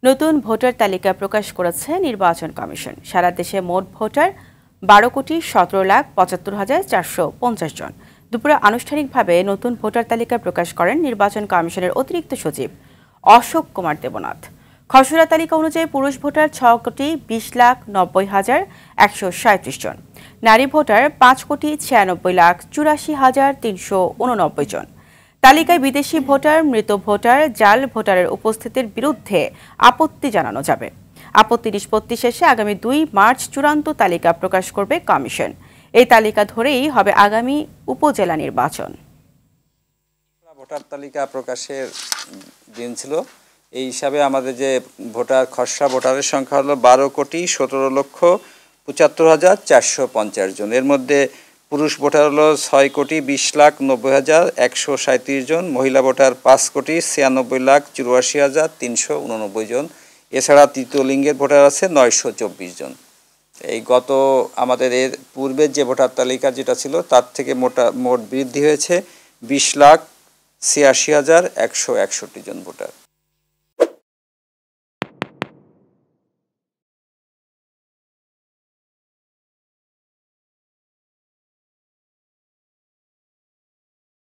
নতুন ভোটার তালিকা প্রকাশ করেছে নির্বাচন কমিশন। সারা দেশে মোট ভোটার 12,17,75,450 জন। দুপুরে আনুষ্ঠানিকভাবে নতুন ভোটার তালিকা প্রকাশ করেন নির্বাচন কমিশনের অতিরিক্ত সচিব অশোক কুমার দেবনাথ। খসড়া তালিকা অনুযায়ী পুরুষ ভোটার 6,20,137 জন, নারী ভোটার 5,96,84,389 জন। তালিকায় বিদেশি ভোটার, মৃত ভোটার, জাল ভোটারের উপস্থিতির বিরুদ্ধে আপত্তি জানানো যাবে। আপত্তি নিষ্পত্তি শেষে আগামী 2 মার্চ চূড়ান্ত তালিকা প্রকাশ করবে কমিশন। এই তালিকা ধরেই হবে আগামী উপজেলা নির্বাচন। ভোটার তালিকা প্রকাশের দিন ছিল। এই হিসাবে আমাদের যে ভোটার খসড়া ভোটারের সংখ্যা হলো 12,17,75,450 জন। এর মধ্যে পুরুষ ভোটার হলো 6,20,90,137 জন, মহিলা ভোটার 5,96,84,389 জন। এছাড়া তৃতীয় লিঙ্গের ভোটার আছে 924 জন। এই গত আমাদের এর পূর্বের যে ভোটার তালিকা যেটা ছিল তার থেকে মোট বৃদ্ধি হয়েছে 20,86,161 জন ভোটার।